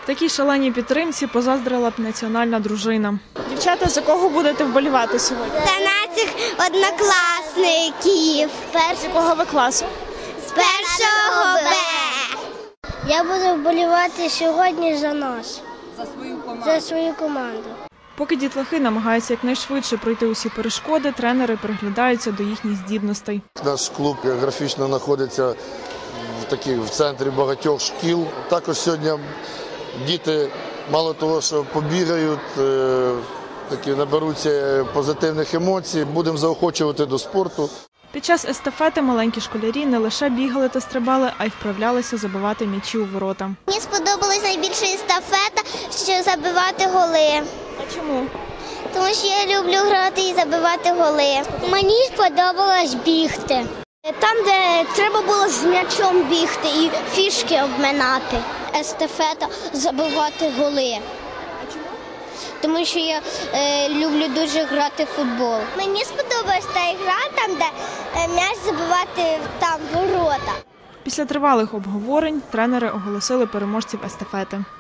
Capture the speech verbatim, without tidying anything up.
Такій шаленій підтримці позаздрила б національна дружина. Дівчата, за кого будете вболівати сьогодні? За наших однокласників. З якого ви класу? З першого Б. Я буду вболівати сьогодні за нас. За свою команду. За свою команду. Поки дітлахи намагаються якнайшвидше пройти усі перешкоди, тренери приглядаються до їхніх здібностей. Наш клуб географічно знаходиться в, такі, в центрі багатьох шкіл. Також сьогодні діти, мало того, що побігають, такі, наберуться позитивних емоцій, будемо заохочувати до спорту. Під час естафети маленькі школярі не лише бігали та стрибали, а й вправлялися забивати м'ячі у ворота. Мені сподобалась найбільше естафета, що забивати голи. А чому? Тому що я люблю грати і забивати голи. Мені сподобалось бігти. Там, де треба було з м'ячом бігти і фішки обминати. Естафета забивати голи. А чому? Тому що я е, люблю дуже грати в футбол. Мені сподобалась та гра, там, де е, м'яч забивати там ворота. Після тривалих обговорень тренери оголосили переможців естафети.